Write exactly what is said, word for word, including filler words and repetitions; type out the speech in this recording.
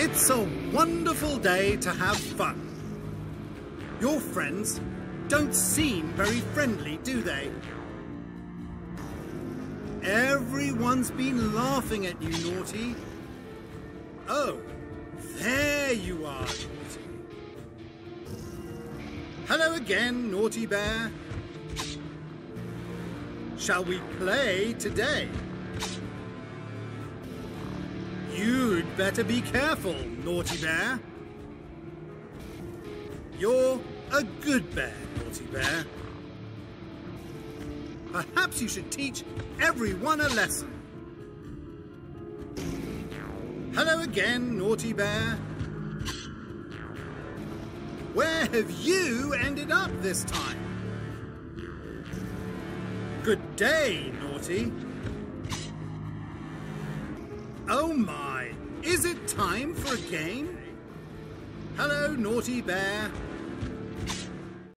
It's a wonderful day to have fun. Your friends don't seem very friendly, do they? Everyone's been laughing at you, Naughty. Oh, there you are, Naughty. Hello again, Naughty Bear. Shall we play today? You'd better be careful, Naughty Bear. You're a good bear, Naughty Bear. Perhaps you should teach everyone a lesson. Hello again, Naughty Bear. Where have you ended up this time? Good day, Naughty. Oh my, is it time for a game? Hello, Naughty Bear.